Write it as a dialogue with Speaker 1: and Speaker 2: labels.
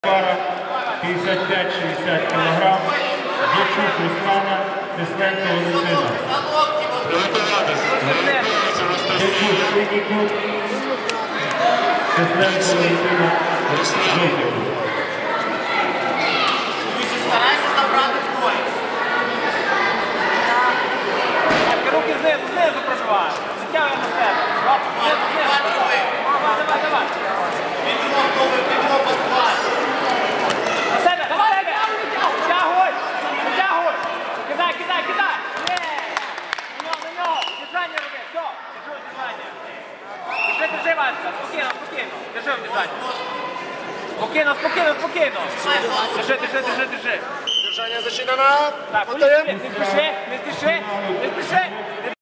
Speaker 1: Пара 55-60 кг. Дячук Руслана, Тесленко Валентина. Дячук синій кут, Тесленко Валентина жовтий кут.
Speaker 2: Старайся забрати бой.
Speaker 3: Руки знизу пробиваємо. Затягуємо на себе. Давай.
Speaker 2: Підйом подхват.
Speaker 3: На себе. Затягуй. Кидай. На нього. Держання роби. Все. Держи держання. Держи, Васька. Спокійно. Держи в держання. Спокійно. Держи.
Speaker 4: Держание зачинено.
Speaker 3: Так, не спіши.